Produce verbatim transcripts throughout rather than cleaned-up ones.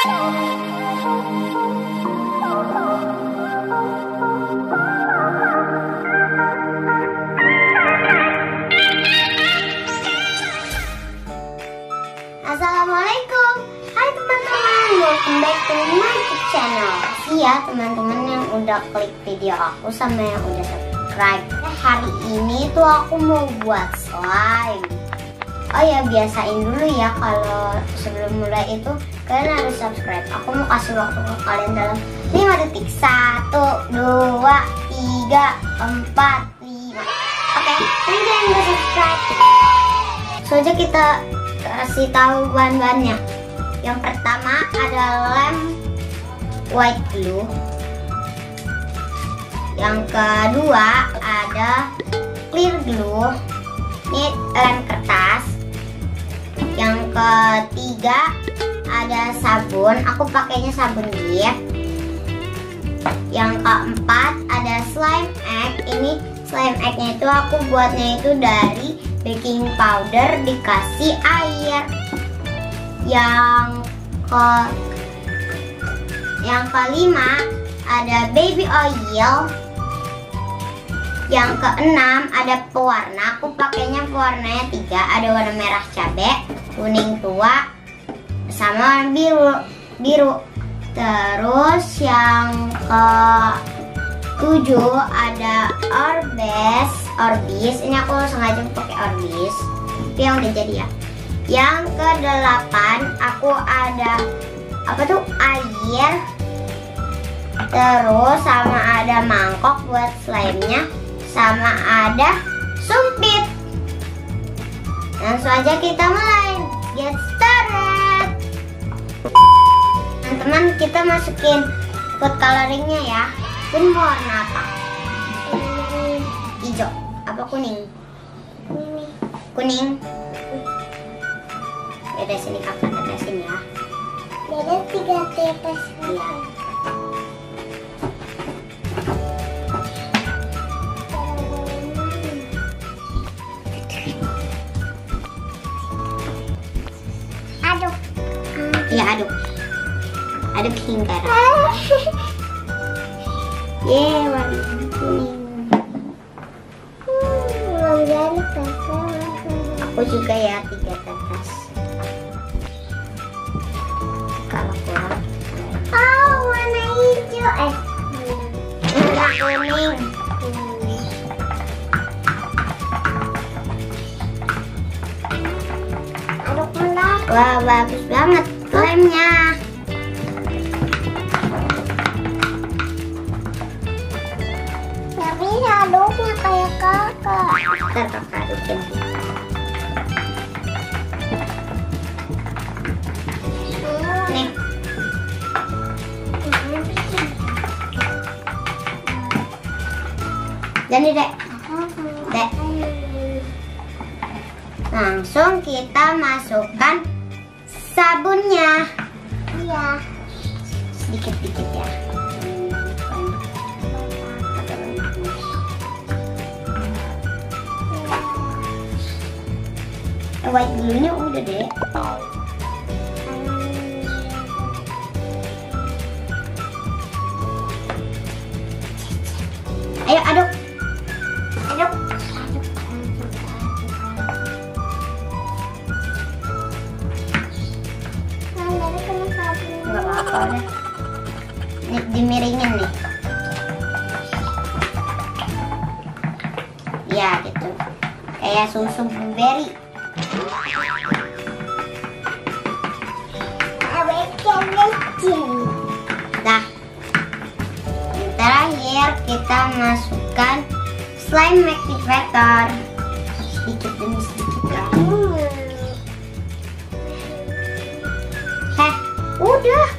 Assalamualaikum, hai teman-teman, welcome back to my channel. Makasih ya teman-teman yang udah klik video aku sama yang udah subscribe. Hari ini tuh aku mau buat slime. Oh ya, biasain dulu ya kalau sebelum mulai itu kalian harus subscribe. Aku mau kasih waktu ke kalian dalam lima detik. Satu, dua, tiga, empat, lima. Oke, ini jangan lupa subscribe. Soalnya kita kasih tahu bahan-bahannya. Yang pertama ada lem white glue. Yang kedua ada clear glue. Ini lem kertas. Yang ketiga ada sabun. Aku pakainya sabun gift. Yang keempat ada slime egg. Ini slime egg-nya itu aku buatnya itu dari baking powder dikasih air. Yang ke yang kelima ada baby oil. Yang keenam ada pewarna. Aku pakainya pewarnanya tiga. Ada warna merah cabai, kuning tua, sama warna biru. Biru. Terus yang ke tujuh ada Orbis. Orbis. Ini aku sengaja pakai Orbis. Tapi yang udah jadi ya. Yang kedelapan aku ada apa tuh air. Terus sama ada mangkok buat slime-nya. Sama ada sumpit. Langsung aja kita mulai. Get started. Teman-teman, kita masukin food coloring-nya ya. Ini mau warna apa? Hijau. Apa kuning? Kuning. Kuning. Beda sini kakak tetesin ya. Beda tiga tetes. Iya. Aduk. Iya, aduk. Aduk hingga rata. Yeay, warna kuning. Aku juga ya, tiga tetes. Kalau kurang, Oh, warna hijau. Eh, warna kuning. aduk menang. Wah, bagus banget lemnya. Tapi aduknya kayak kakak. Ntar kakak adukin. Nih. Jadi dek, dek. Langsung kita masukkan sabunnya. Iya. Sedikit-sedikit ya. White glue-nya udah deh. Ayo aduk. Aduk. Nah, dari kena sabun. Enggak apa-apa udah. Nih dimiringin nih. Ya gitu. Kayak susu blueberry. Dah. Yang terakhir kita masukkan slime activator. Sedikit demi sedikit ya. Heh, udah.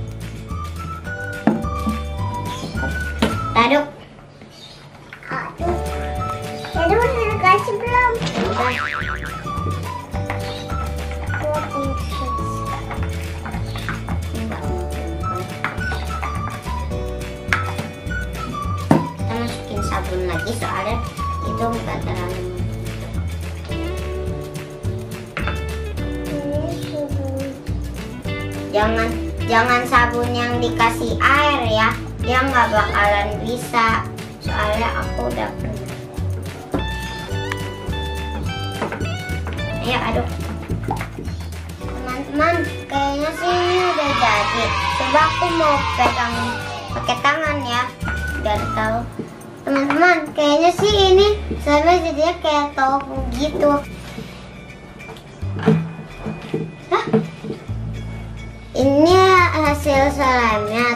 Aduk. Aduh. Jadi udah dikasih belum? Udah. Enggak. Kita masukin sabun lagi soalnya itu enggak terlalu. Jangan jangan sabun yang dikasih air ya, dia nggak bakalan bisa, soalnya aku udah pernah. Ayo aduk. Teman-teman, kayaknya sih ini udah jadi. Coba aku mau pegang pakai tangan ya, biar tahu. Teman-teman, kayaknya sih ini sama jadinya kayak tofu gitu. Hah? Ini hasil slime-nya.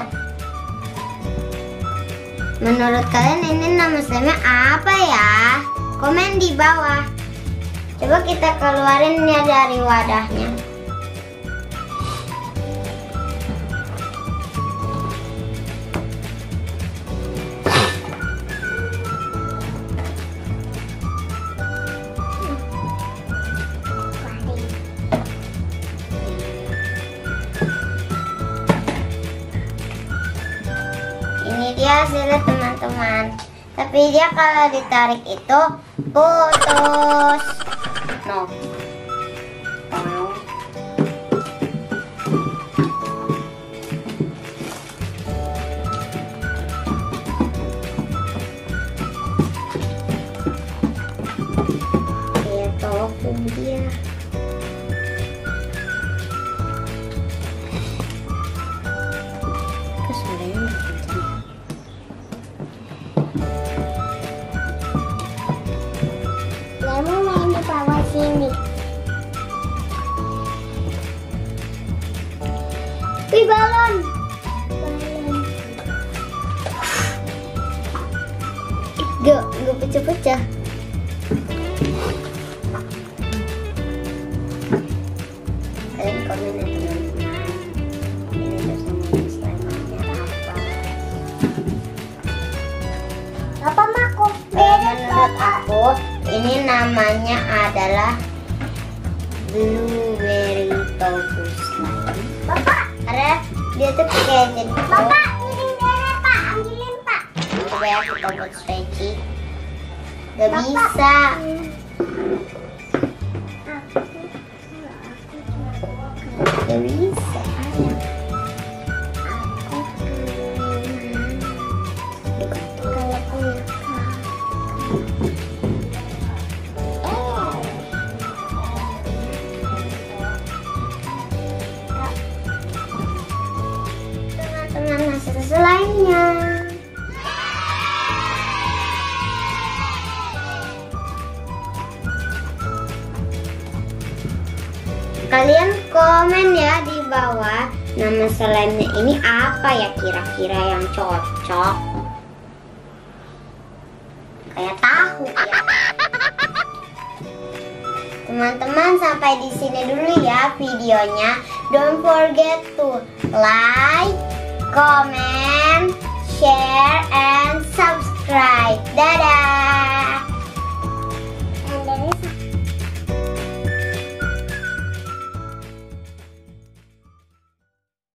Menurut kalian ini nama slime-nya apa ya? Komen di bawah. Coba kita keluarin ya dari wadahnya. Ini dia hasilnya teman-teman. Tapi dia kalau ditarik itu putus. No. Kayak tofu dia. Kesulitan. Kamu main di bawah sini. Wih, balon. Balon. Gak, gak pecah-pecah. Kalian komen ya teman-teman. Ini tuh sama slime-nya apa? Apa maku? Menurut aku, ini namanya adalah blueberry tofu slime. Bapak, Karena dia tuh kayak jadi Bapak, piring dere Pak, ambilin Pak. coba ya kita buat stretchy. Gak Bapak. bisa. Gak bisa. Kalau punya Teman-teman, hasil slime-nya. Kalian komen ya di bawah nama slime-nya ini apa ya kira-kira yang cocok. Kayak tahu ya. Teman-teman, sampai di sini dulu ya videonya. Don't forget to like, comment, share, and subscribe. Dadah.